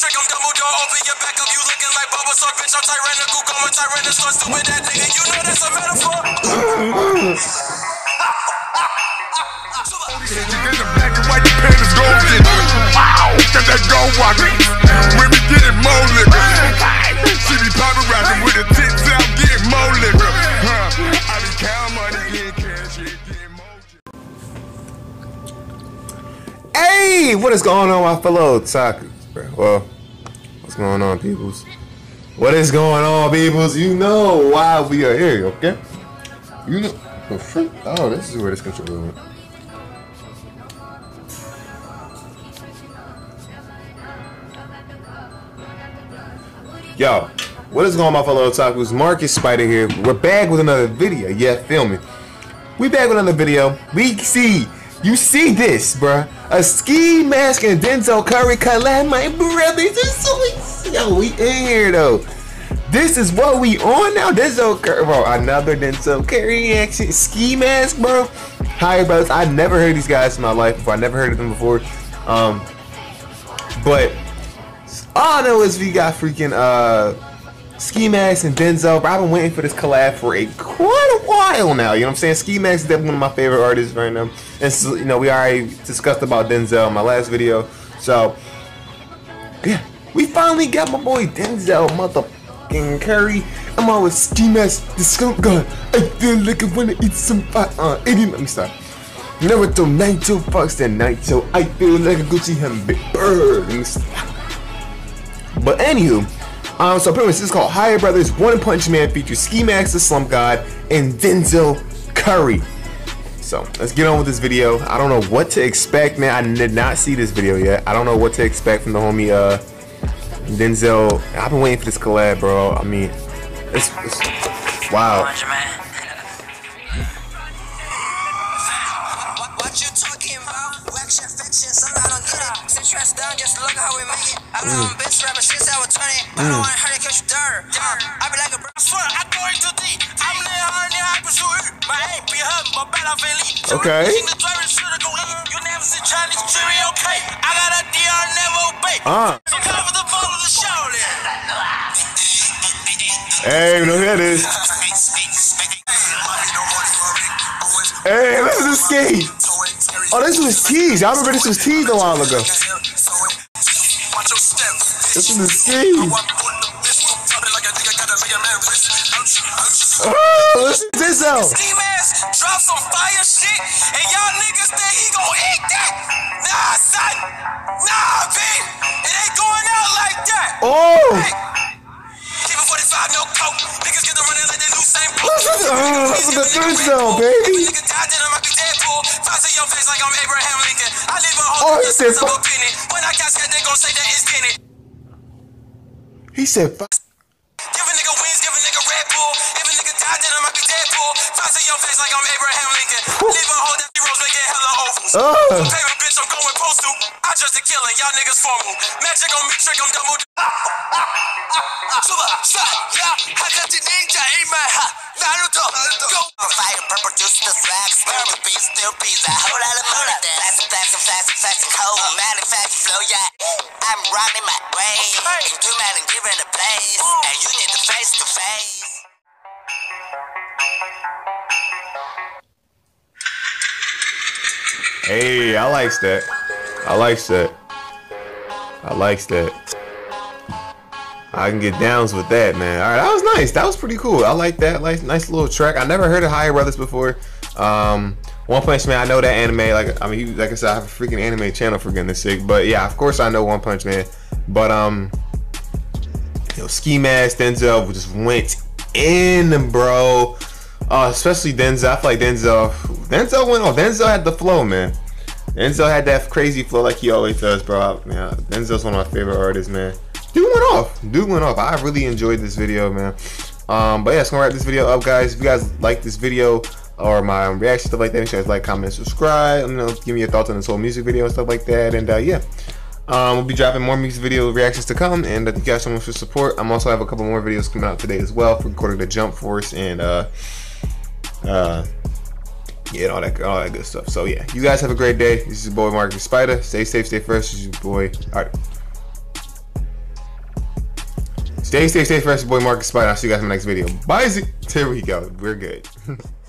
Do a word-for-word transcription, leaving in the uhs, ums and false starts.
trick, I'm double door, open your back up, you looking like bubble, so bitch, I'm tyrannical, going tyrannical, stupid that nigga, you know that's a metaphor. You get the black and white, the panties golden. Wow, got that gold walking. Women getting more liquor. She be paparazzi with the tits out, getting more liquor. Huh? I be counting money, getting cash, getting more. Hey, what is going on, my fellow otakus? Well, what's going on, peoples? What is going on, peoples? You know why we are here, okay? You know, oh, freak. Oh, this is where this controller went. Yo, what is going on, my fellow otakus? Marcus Spider here. We're back with another video. Yeah, feel me. We back with another video. We see, you see this, bruh. A ski mask and Denzel Curry collab, my brothers. So yo, we in here though. This is what we on now. Denzel Curry, bro. Another Denzel Curry action ski mask, bro. Hi, brothers. I never heard these guys in my life before. I never heard of them before. Um, but. All I know is we got freaking uh, Ski Mask and Denzel. Bro, I've been waiting for this collab for a quite a while now. You know what I'm saying? Ski Mask is definitely one of my favorite artists right now. And so, you know, we already discussed about Denzel in my last video. So, yeah, we finally got my boy Denzel motherfucking Curry. I'm on with Ski Mask, the skunk gun. I feel like I wanna eat some fire. Uh, eighty, let me stop. Never throw Naito fucks that Naito. I feel like a Gucci him big bird. Let me stop. But anywho, um, so pretty much this is called Higher Brothers One Punch Man features Ski Mask, the Slump God, and Denzel Curry. So let's get on with this video. I don't know what to expect, man. I did not see this video yet. I don't know what to expect from the homie uh, Denzel. I've been waiting for this collab, bro. I mean, it's, it's wow. What you talking about? Wax your fiction, some I don't get it. Sit your ass down, just look how we make it. I've been on bitch rapping since I was twenty. I don't wanna hurt it cause you dirt. I be like a bro. I swear, I go into deep. I'm lit hard and I pursue it. My aim be hurt, but bet I'm elite. Okay. You never see Chinese cherry, okay? I got a D R, never obey. Uh. So come for the ball of the show, Hey, look at this. Hey, listen to Ski. Oh, this was teased. I remember this was teased a while ago. This is the Ski. Oh, listen to this though. Ski Mask drop some fire shit, and y'all niggas think he gon' eat that? Nah, son. Nah, B. It ain't going out like that. Oh. Hey. Keep it forty-five, no coke. Niggas get to running like they lose same boat. Listen to, oh, listen to this though, baby. Nigga died, then I might be Deadpool. Face your face like I'm Abraham Lincoln. I leave a Oh, whole he said fuck. opinion. When I casket, they gon' say that it's Kenny. He said fuck. Give a nigga wings, give a nigga Red Bull. If a nigga died, then I might be Deadpool. Face your face like I'm Abraham Lincoln. Leave a whole that heroes making hella ovals. Oh. Favorite bitch, I'm going postal. I just a killer, y'all niggas formal. Magic on me, trick, I'm double. Super, shot, yeah. I got the ninja in my hat. Naruto, go. Fire, purple juice, the flags. Purple beats, still beats. A whole lot of moolah. Plastic, plastic, plastic, plastic, cold. Manufactured flow, yeah. I'm running my way. And do man and giving a place. And you need the face to face. Hey, I likes that. I likes that. I likes that. I can get downs with that, man. All right, that was nice. That was pretty cool. I like that. Like, nice little track. I never heard of Higher Brothers before. Um, One Punch Man. I know that anime. Like, I mean, like I said, I have a freaking anime channel for goodness sake. But yeah, of course I know One Punch Man. But um, you know, Ski Mask, Denzel just went in, bro. Uh, especially Denzel. I feel like Denzel. Denzel went on. Denzel had the flow, man. Denzel had that crazy flow like he always does, bro. Man, Denzel's one of my favorite artists, man. Dude went off. Dude went off. I really enjoyed this video, man. Um, but yeah, it's gonna wrap this video up, guys. If you guys like this video or my reaction stuff like that, make sure you guys like, comment, subscribe. You know, give me your thoughts on this whole music video and stuff like that. And uh, yeah, um, we'll be dropping more music video reactions to come. And uh, thank you guys so much for support. I'm also have a couple more videos coming out today as well for recording the Jump Force and uh, uh, yeah, all that, all that good stuff. So yeah, you guys have a great day. This is your boy Marcus Spider. Stay safe, stay fresh. This is your boy. All right. Stay, stay, stay fresh, boy Marcus Spider. I'll see you guys in the next video. Bye. Here we go. We're good.